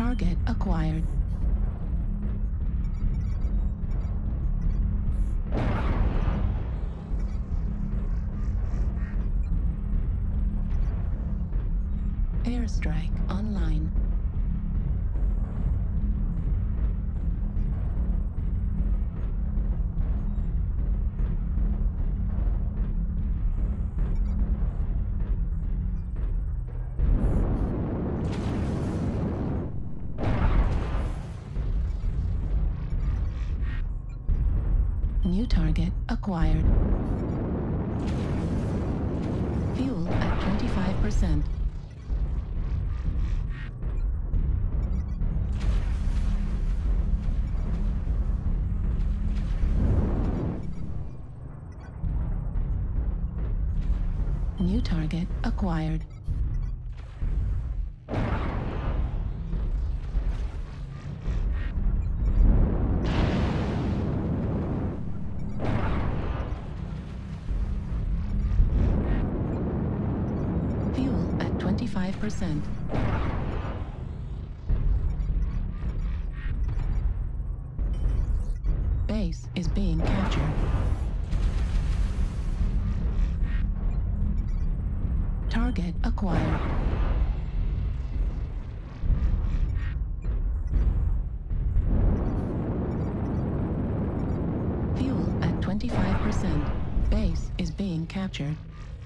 Target acquired. Airstrike online. New target acquired. Fuel at 25%. New target acquired. Fuel at 25%. Base is being captured. Target acquired. Fuel at 25%. Base is being captured.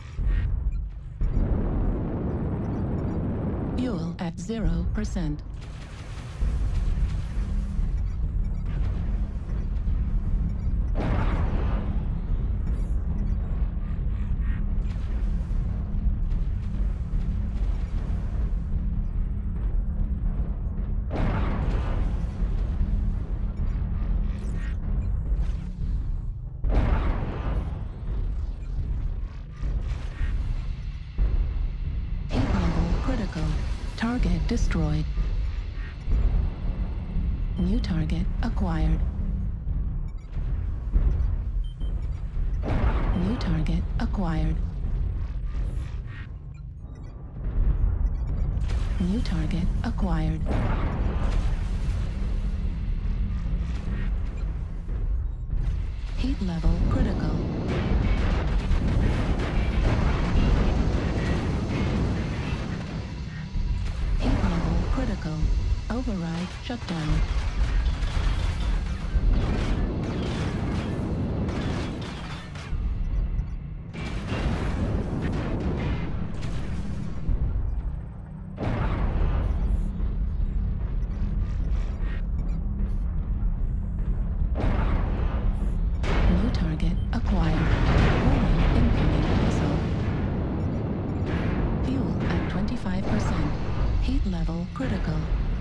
Fuel at 0%. Critical. Target destroyed. New target acquired. New target acquired. New target acquired. Heat level critical. Critical. Override shutdown. New target acquired. Warning, incoming missile. Fuel at 25%. Heat level critical.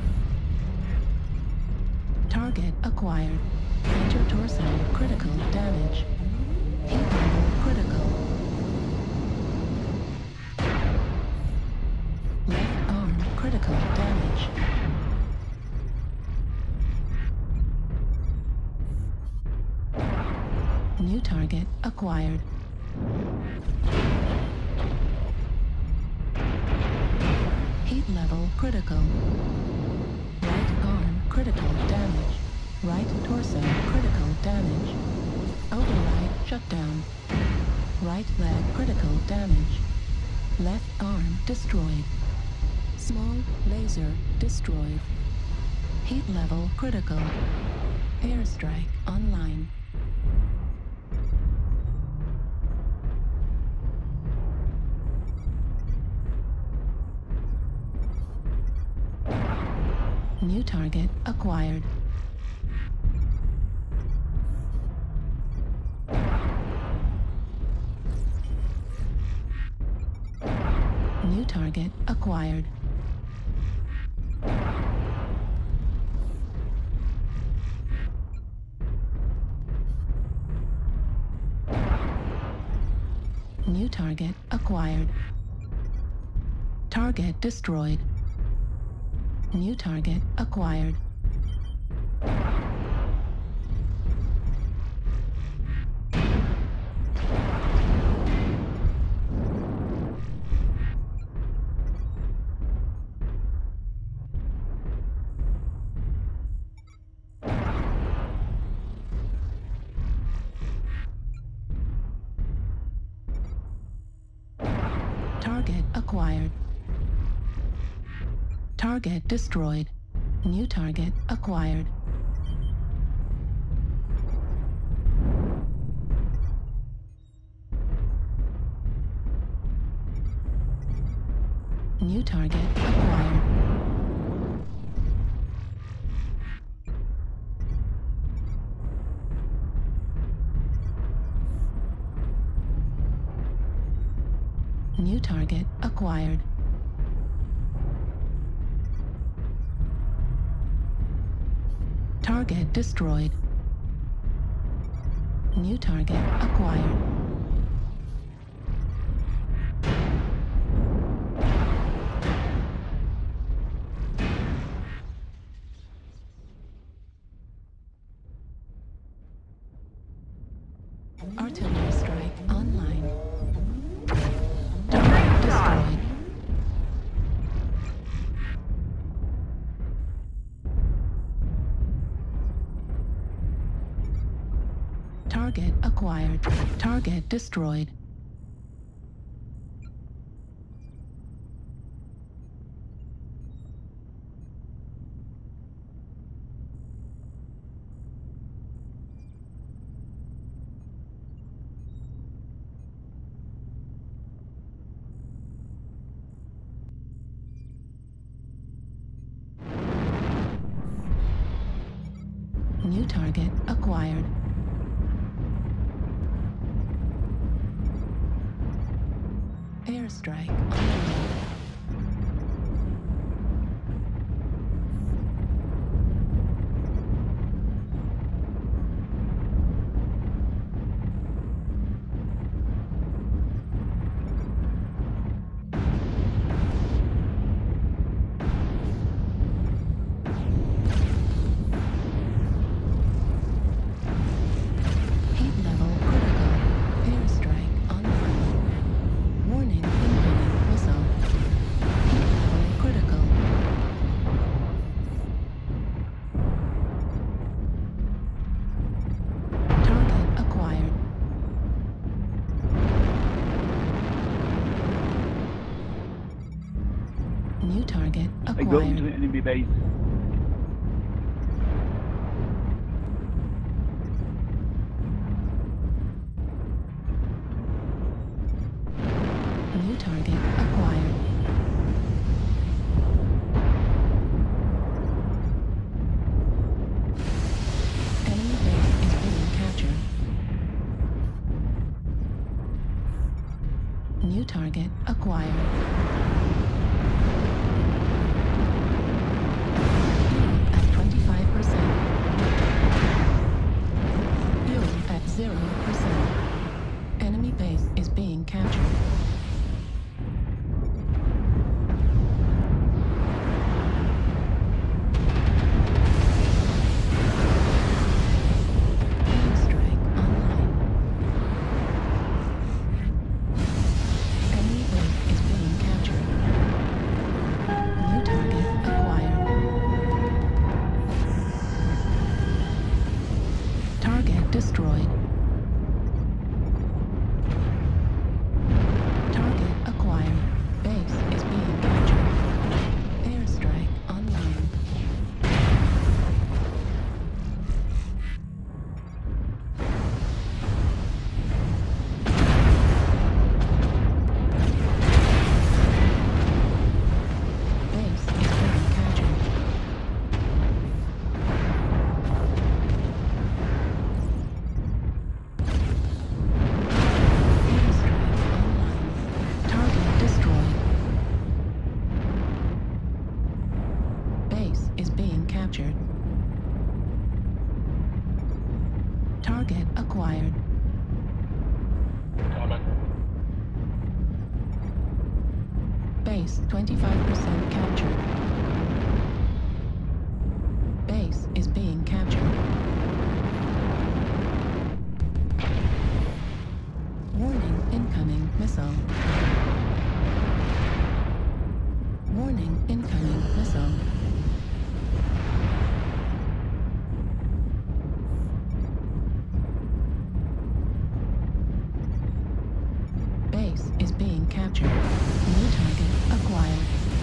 Target acquired. Major torso critical damage. Heat level critical. Left arm critical damage. New target acquired. Heat level critical. Right arm critical damage. Right torso critical damage. Override shutdown. Right leg critical damage. Left arm destroyed. Small laser destroyed. Heat level critical. Airstrike online. New target acquired. New target acquired. New target acquired. Target destroyed. New target acquired. Target acquired. Target destroyed. New target acquired. New target acquired. New target acquired. Target destroyed. New target acquired. Artillery strike online. Target destroyed. Target acquired. Target destroyed. New target acquired. Airstrike on the road. Heat level critical. Airstrike online. Warning, incoming missile. Heat level critical. Target acquired. New target I go acquired. into the enemy base. New target acquired. Enemy base is being captured. New target acquired. At 25%. Fuel at 0%. Enemy base is being captured. Airstrike online. Enemy base is being captured. New target acquired. Target destroyed. Target acquired. Base is being captured. Airstrike online. Base is being captured. Airstrike online. Target destroyed. Base is being captured. Target acquired. Base 25% captured. Base is being captured. Warning, incoming missile. Warning, incoming missile. Base Base is being captured. New target acquired.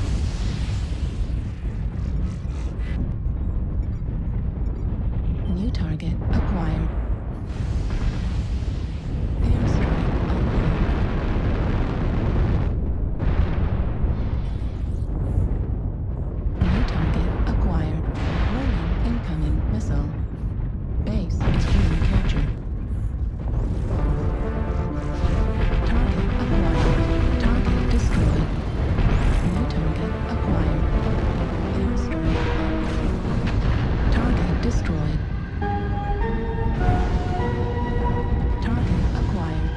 New target acquired. Airstrike unknown. New target acquired. Warning, incoming missile. Base is being captured. Target acquired. Target destroyed. New target acquired. Airstrike. Target destroyed. Target acquired.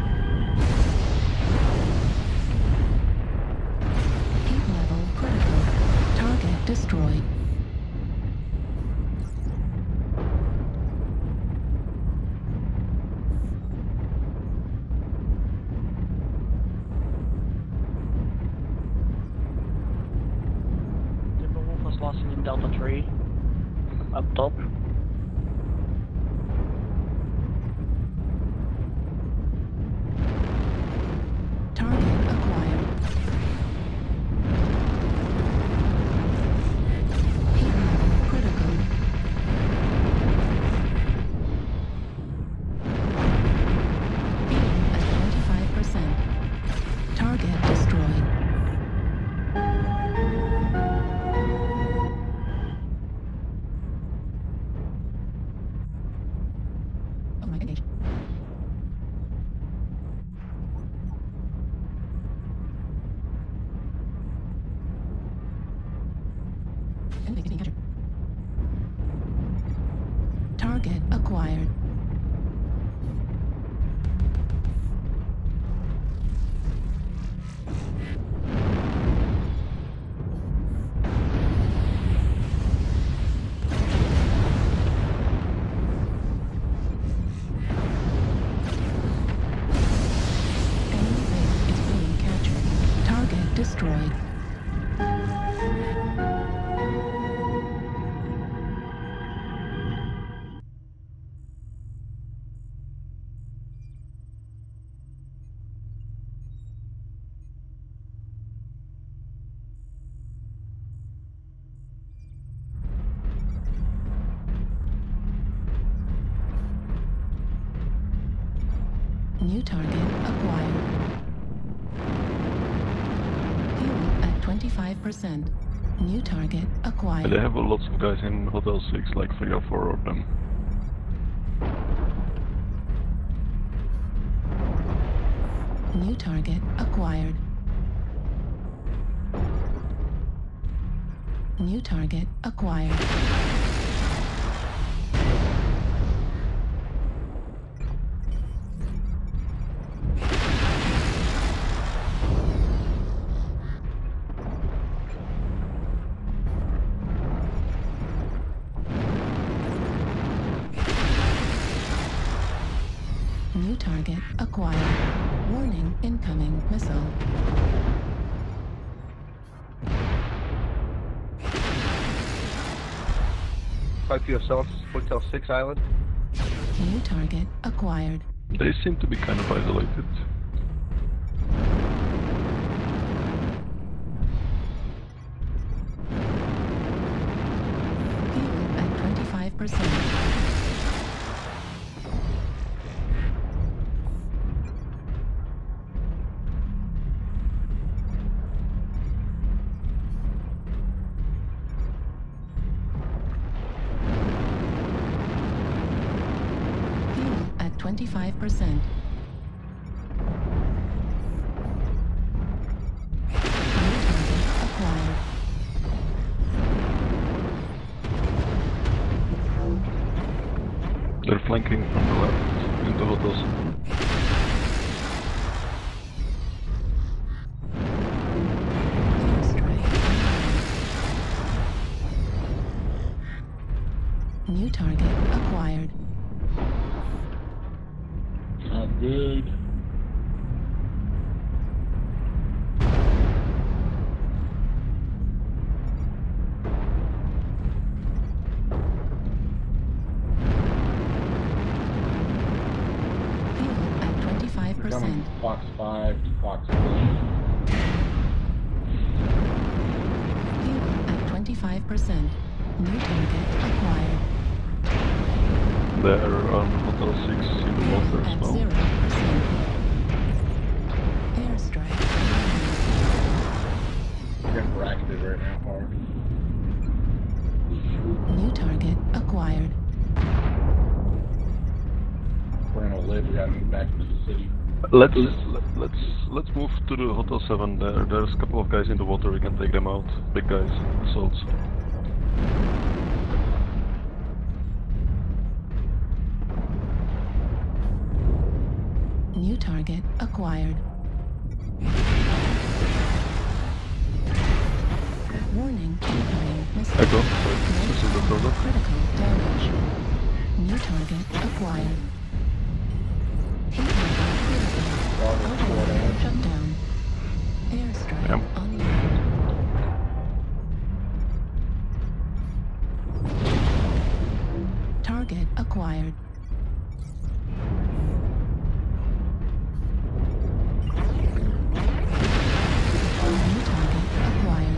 Heat level critical. Target destroyed. Timberwolf was lost in Delta 3. Up top. Target acquired. Heat level critical. Fuel at 25%. Target destroyed. Oh my gosh. Enemy being captured. Target acquired. Enemy base is being captured. Target destroyed. New target acquired. Fuel at 25%. New target acquired. They have lots of guys in Hotel 6, like 3 or 4 of them. New target acquired. New target acquired. New target acquired. Warning, incoming missile. Five yourselves, Hotel 6 Island. New target acquired. They seem to be kind of isolated. Fuel at 25%. Fuel at 25%. New target acquired. They're flanking from the left into hotels. New target acquired. Not good. Fuel at 25%. Coming Fox 5 to Fox 3. Fuel at 25%. New target acquired. There are Hotel 6 in the Fuel water as at well. 0%. Airstrike. We're getting bracketed right now, hard. New target acquired. We're gonna live. We gotta move back into the city. Let's move to the Hotel 7 there. There's a couple of guys in the water, we can take them out. Big guys, assaults. New target acquired. Warning, incoming missile. Echo, sorry, this is the Crusader. Critical damage. New target acquired. Heat level critical. Override shutdown. Airstrike Yep. online. Target acquired. New target acquired.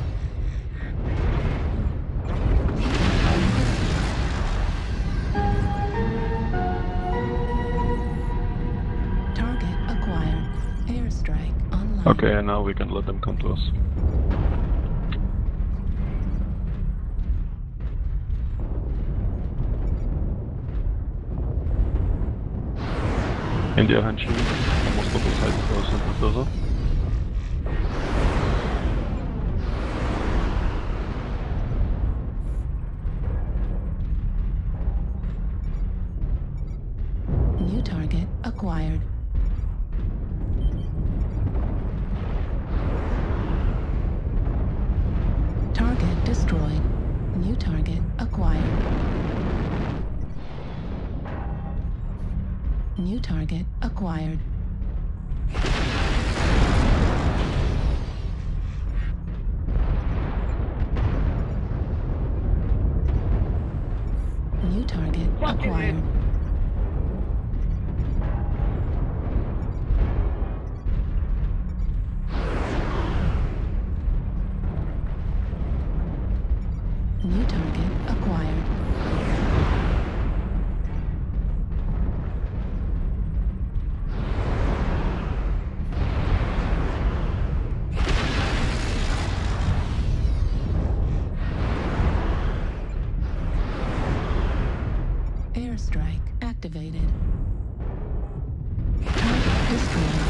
Target acquired. Airstrike online. Okay, and now we can let them come to us. India Hanshin, almost double side for us in Mendoza. New target acquired. Target destroyed. New target acquired. New target acquired. New target acquired. New target acquired. Airstrike activated. Target destroyed.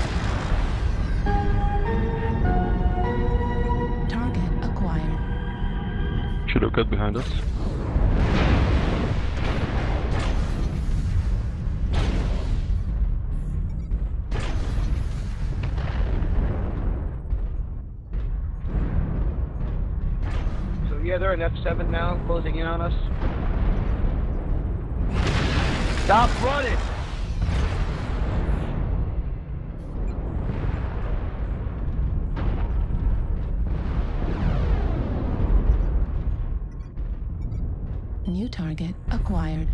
Target acquired. Should have cut behind us. So yeah, they're in F7 now, closing in on us. Stop running! New target acquired.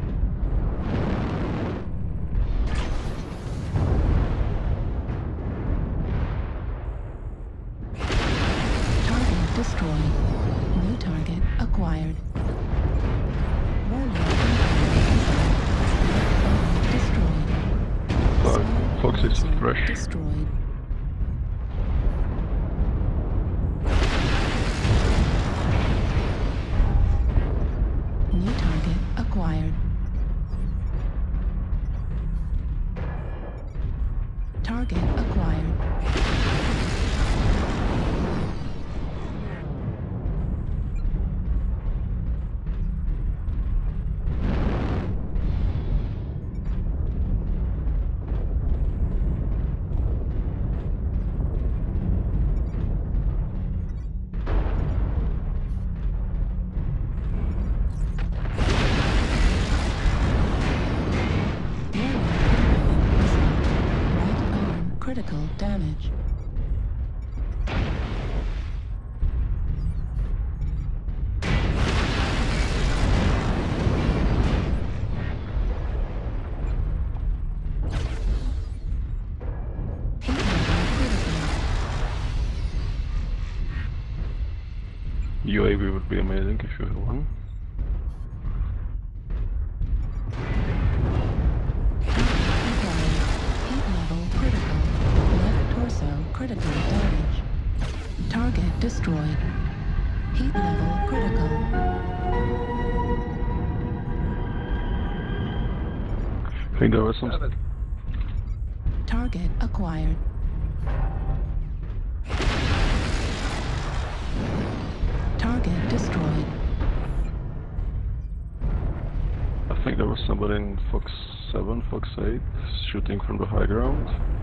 Target destroyed. New target acquired. Warning. Destroyed. Fox is Sensor fresh. Destroyed. New target acquired. Target acquired. Critical damage. UAV would be amazing if you have one. Heat level critical. Left torso critical damage. Target destroyed. Heat level critical. I think there was some... Target acquired. Target destroyed. I think there was somebody in Fox 7, Fox 8, shooting from the high ground.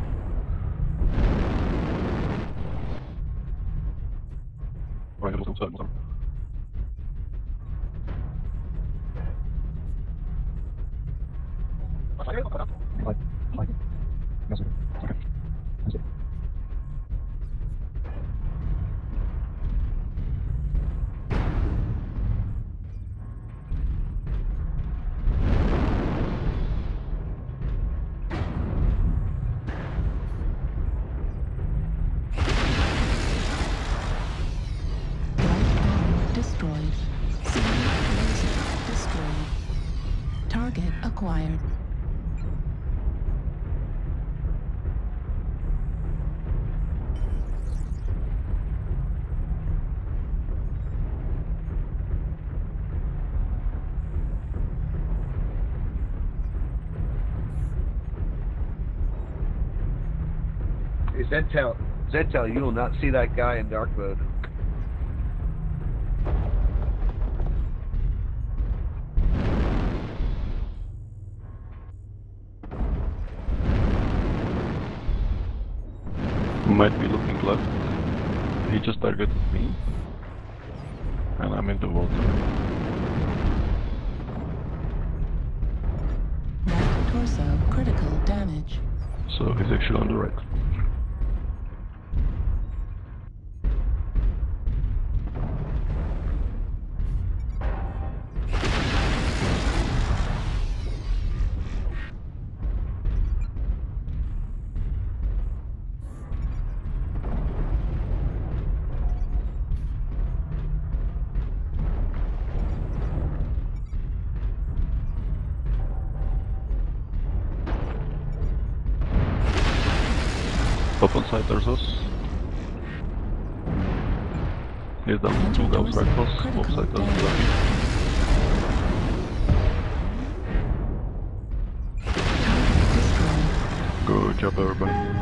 Right, it was on 7. Destroyed. Laser destroyed. Target acquired. Zentel, you will not see that guy in dark mode. Might be looking left. He just targeted me. And I'm in the water. Right torso critical damage. So he's actually on the right. Up on side, there's us. He's down to 2 Gauss rifles. Off side, there's Lucky. Good job, everybody.